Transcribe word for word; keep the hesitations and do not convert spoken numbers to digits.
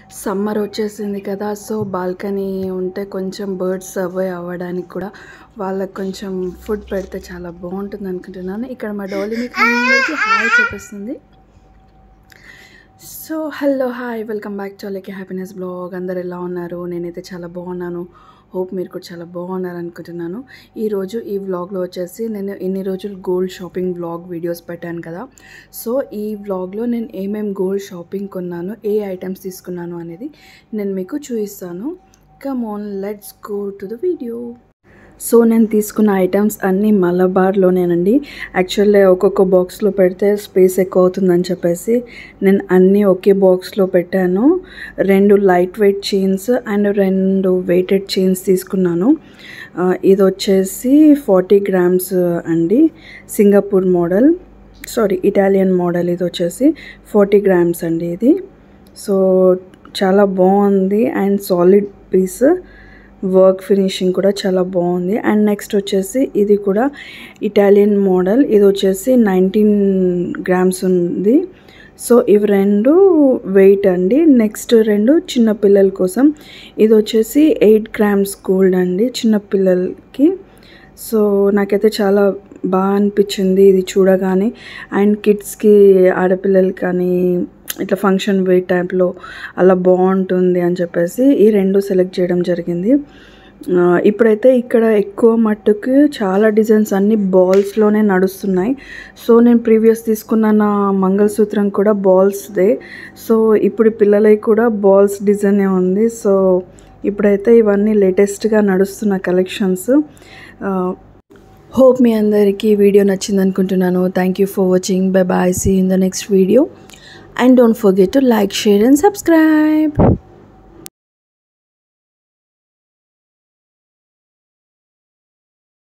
Summer వచ్చేసింది కదా, so balcony ఉంటే కొంచెం బర్డ్స్ సర్వే అవ్వడానికి కూడా వాళ్ళకి కొంచెం ఫుడ్ పెడితే చాలా బాగుంటుంది అనుకుంటున్నాను. ఇక్కడ మా డోలీ మీకు అందరికీ హాయ్ చెప్పేస్తుంది. So hello hi, welcome back to Alaikya happiness blog. అందరు ఎలా ఉన్నారు? నేనైతే చాలా బాగున్నాను. హోప్ మీరు కూడా చాలా బాగున్నారు అనుకుంటున్నాను. ఈరోజు ఈ వ్లాగ్లో వచ్చేసి నేను ఇన్ని రోజులు గోల్డ్ షాపింగ్ వ్లాగ్ వీడియోస్ పెట్టాను కదా, సో ఈ వ్లాగ్లో నేను ఏమేమి గోల్డ్ షాపింగ్ కొన్నాను, ఏ ఐటమ్స్ తీసుకున్నాను అనేది నేను మీకు చూపిస్తాను. Come on, let's go to the video. So నేను తీసుకున్న ఐటమ్స్ అన్నీ మలబార్లోనేనండి. యాక్చువల్లీ ఒక్కొక్క బాక్స్లో పెడితే స్పేస్ ఎక్కువ అవుతుందని చెప్పేసి నేను అన్నీ ఒకే బాక్స్లో పెట్టాను. రెండు లైట్ వెయిట్ చైన్స్ అండ్ రెండు వెయిటెడ్ చైన్స్ తీసుకున్నాను. ఇది వచ్చేసి ఫార్టీ గ్రామ్స్ అండి, Singapore model, sorry Italian model. ఇది వచ్చేసి ఫార్టీ గ్రామ్స్ అండి ఇది. సో చాలా బాగుంది and solid piece, work finishing కూడా చాలా బాగుంది. అండ్ నెక్స్ట్ వచ్చేసి ఇది కూడా ఇటాలియన్ మోడల్, ఇది వచ్చేసి నైన్టీన్ గ్రామ్స్ ఉంది. సో ఇవి రెండు వెయిట్ అండి. నెక్స్ట్ రెండు చిన్నపిల్లల కోసం, ఇది వచ్చేసి ఎయిట్ గ్రామ్స్ గోల్డ్ అండి చిన్నపిల్లలకి. సో నాకైతే చాలా బాగా అనిపించింది ఇది చూడగానే. అండ్ కిడ్స్కి, ఆడపిల్లలకి కానీ ఇట్లా ఫంక్షన్ వేర్ టైప్లో అలా బాగుంటుంది అని చెప్పేసి ఈ రెండు సెలెక్ట్ చేయడం జరిగింది. ఇప్పుడైతే ఇక్కడ ఎక్కువ మట్టుకు చాలా డిజైన్స్ అన్ని బాల్స్లోనే నడుస్తున్నాయి. సో నేను ప్రీవియస్ తీసుకున్న నా మంగళసూత్రం కూడా బాల్స్దే. సో ఇప్పుడు పిల్లలకి కూడా బాల్స్ డిజైనే ఉంది. సో ఇప్పుడైతే ఇవన్నీ లేటెస్ట్గా నడుస్తున్న కలెక్షన్స్. హోప్ మీ అందరికీ వీడియో నచ్చింది అనుకుంటున్నాను. Thank you for watching. Bye bye, see in the next video. And don't forget to like, share and subscribe.